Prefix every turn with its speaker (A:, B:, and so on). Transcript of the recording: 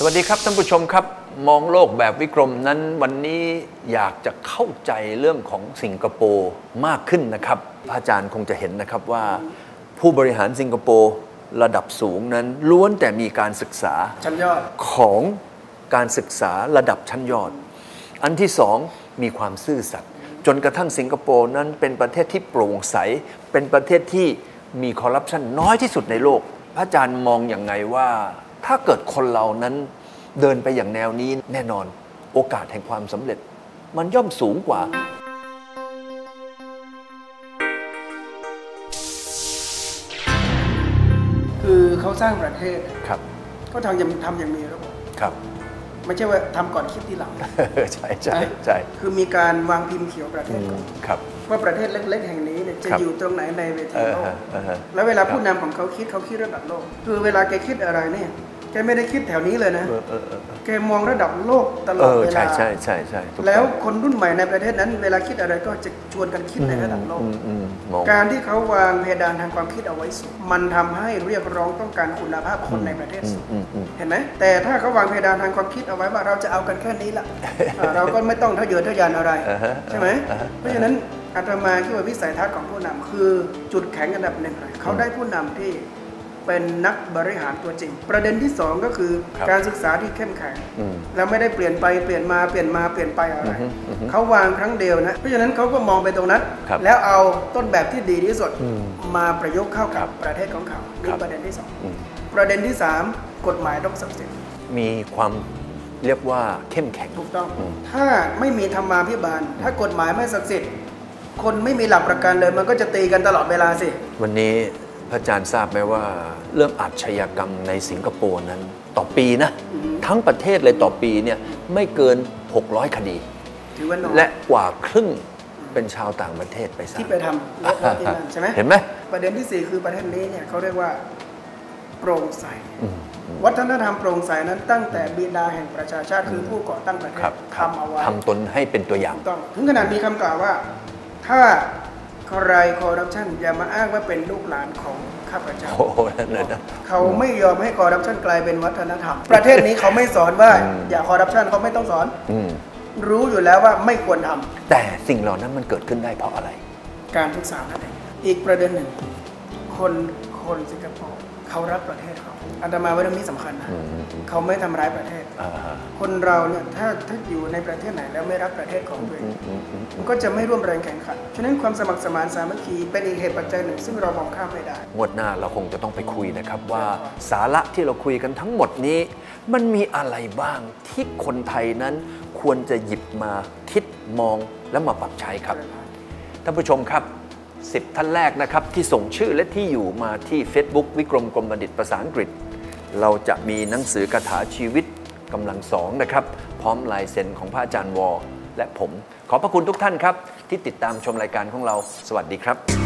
A: วัสดีครับท่านผู้ชมครับมองโลกแบบวิกรมนั้นวันนี้อยากจะเข้าใจเรื่องของสิงคโปร์มากขึ้นนะครับอาจารย์คงจะเห็นนะครับว่าผู้บริหารสิงคโปร์ระดับสูงนั้นล้วนแต่มีการศึกษา
B: ชั้นยอด
A: ของการศึกษาระดับชั้นยอดอันที่สองมีความซื่อสัตย์จนกระทั่งสิงคโปร์นั้นเป็นประเทศที่โปร่งใสเป็นประเทศที่มีคอร์รัปชันน้อยที่สุดในโลกพระอาจารย์มองอย่างไงว่าถ้าเกิดคนเรานั้นเดินไปอย่างแนวนี้แน่นอนโอกาสแห่งความสำเร็จมันย่อมสูงกว่า
B: คือเขาสร้างประเทศ
A: ครับ
B: เขาทำอย่างมีระบบ
A: ครับ
B: ไม่ใช่ว่าทำก่อนคิดทีหลัง
A: ใช่ใช่ใช่
B: คือมีการวางพิมพ์เขียวประเทศก่อน
A: ครับ
B: ว่าประเทศเล็กๆแห่งนี้เนี่ยจะอยู่ตรงไหนในเวทีโลกแล้วเวลาผู้นำของเขาคิดระดับโลกคือเวลาแกคิดอะไรเนี่ยแกไม่ได้คิดแถวนี้เลยนะแกมองระดับโลกตลอดเวลา
A: ใช่ใช่ใช่ใช่
B: แล้วคนรุ่นใหม่ในประเทศนั้นเวลาคิดอะไรก็จะชวนกันคิดในระดับโลกการที่เขาวางเพดานทางความคิดเอาไว้สูงมันทำให้เรียกร้องต้องการคุณภาพคนในประเทศสูงเห็นไหมแต่ถ้าเขาวางเพดานทางความคิดเอาไว้ว่าเราจะเอากันแค่นี้ละเราก็ไม่ต้องทะเยอทะยานอะไรใช่ไหมเพราะฉะนั้นอาตมาคิดว่าวิสัยทัศน์ของผู้นำคือจุดแข็งอันดับหนึ่งเลยเขาได้ผู้นำที่เป็นนักบริหารตัวจริงประเด็นที่สองก็คือการศึกษาที่เข้มแข็งแล้วไม่ได้เปลี่ยนไปเปลี่ยนมาเปลี่ยนมาเปลี่ยนไปอะไรเขาวางครั้งเดียวนะเพราะฉะนั้นเขาก็มองไปตรงนั้นแล้วเอาต้นแบบที่ดีที่สุดมาประยุกต์เข้ากับประเทศของเขานี่ประเด็นที่สองประเด็นที่สามกฎหมายต้องศักดิ์สิทธิ์
A: มีความเรียกว่าเข้มแข็ง
B: ถูกต้องถ้าไม่มีธรรมาภิบาลถ้ากฎหมายไม่ศักดิ์สิทธิ์คนไม่มีหลักประกันเลยมันก็จะตีกันตลอดเวลาสิ
A: วันนี้พระอาจารย์ทราบไหมว่าเรื่องอาชญากรรมในสิงคโปร์นั้นต่อปีนะทั้งประเทศเลยต่อปีเนี่ยไม่เกิน600คดีและกว่าครึ่งเป็นชาวต่างประเทศไปซะ
B: ที่ไปทำและที่นั่นใช่ไหม
A: เห็นไหม
B: ประเด็นที่4คือประเทศนี้เนี่ยเขาเรียกว่าโปร่งใสวัฒนธรรมโปร่งใสนั้นตั้งแต่บิดาแห่งประชาชาติคือผู้ก่อตั้งประเทศทำเอาไว้
A: ทำตนให้เป็นตัวอย่าง
B: ต้องถึงขนาดมีคำกล่าวว่าถ้าใครคอร์รัปชันอย่ามาอ้างว่าเป็นลูกหลานของข้าพเจ้าเขาไม่ยอมให้คอร์รัปชันกลายเป็นวัฒนธรรมประเทศนี้เขาไม่สอนว่าอย่าคอร์รัปชันเขาไม่ต้องสอนรู้อยู่แล้วว่าไม่ควรทำ
A: แต่สิ่งเหล่านั้นมันเกิดขึ้นได้เพราะอะไร
B: การศึกษานั่นเองอีกประเด็นหนึ่งคนสิงคโปร์เขารักประเทศเขาอาตมาว่าเรื่องนี้สำคัญนะเขาไม่ทำร้ายประเทศคนเราเนี่ยถ้าอยู่ในประเทศไหนแล้วไม่รักประเทศของตัวเองก็จะไม่ร่วมแรงแข่งขันฉะนั้นความสมัครสมานสามัคคีเป็นอีกเหตุปัจจัยหนึ่งซึ่งเรามองข้ามไม่ได้
A: งวดหน้าเราคงจะต้องไปคุยนะครับว่าสาระที่เราคุยกันทั้งหมดนี้มันมีอะไรบ้างที่คนไทยนั้นควรจะหยิบมาคิดมองและมาปรับใช้ครับท่านผู้ชมครับ10ท่านแรกนะครับที่ส่งชื่อและที่อยู่มาที่ Facebook วิกรมกรมบัณฑิตภาษาอังกฤษเราจะมีหนังสือคาถาชีวิตกำลัง2นะครับพร้อมลายเซ็นของพระอาจารย์วอและผมขอบพระคุณทุกท่านครับที่ติดตามชมรายการของเราสวัสดีครับ